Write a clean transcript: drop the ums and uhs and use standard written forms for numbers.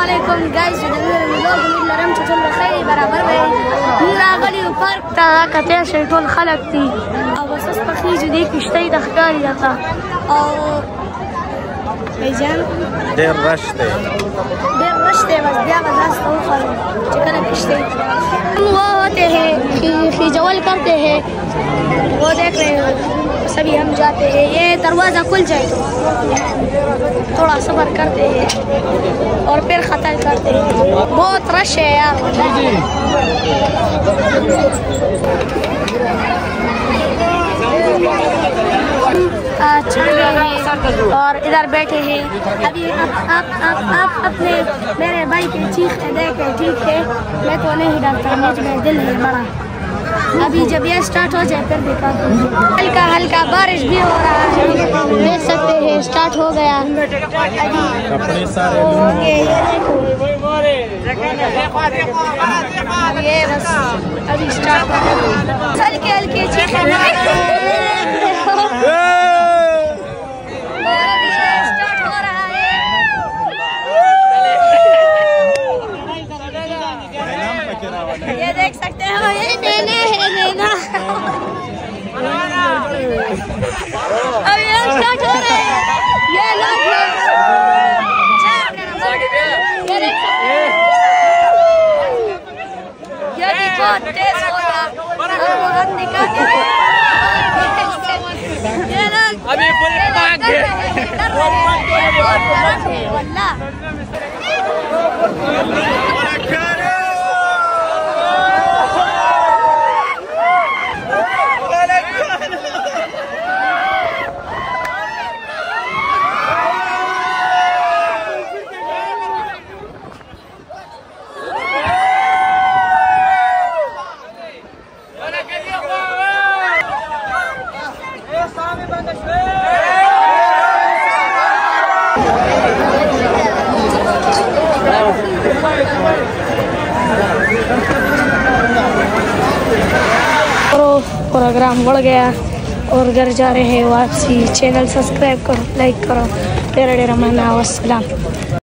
अस्सलामुअलैकुम गाइस लोग लरम चल खैर बराबर में راغلي وپارک ته کته شي ټول خلک دي او اساس په خېجو دي کشته د ښکاري دغه او بيجان ډېر رش دی بس بیا بس تو خلک چې کله کشته वो होते हैं खिजवल करते हैं वो देख रहे हो सभी हम जाते हैं ये दरवाज़ा खुल जाए तो थोड़ा सब्र करते हैं और फिर ख़त्म करते हैं बहुत रश है यार और इधर बैठे हैं अभी आप अपने मेरे भाई के चीख देखे ठीक है मैं तो नहीं डरता मुझे दिल है बड़ा अभी जब ये स्टार्ट हो जाए फिर देखा हल्का हल्का बारिश भी हो रहा है देख सकते हैं स्टार्ट हो गया ये बस अभी स्टार्ट हल्के हल्के चीखें ये देख सकते हो ये नैना है नैना अब ये स्टार्ट हो रहा है ये लोग ये देखो तेज हो गया अभी फुल भाग गए वल्लाह प्रोग्राम बढ़ गया और घर जा रहे हैं वापसी चैनल सब्सक्राइब करो लाइक करो तेरा डेरा मना वस्सलाम।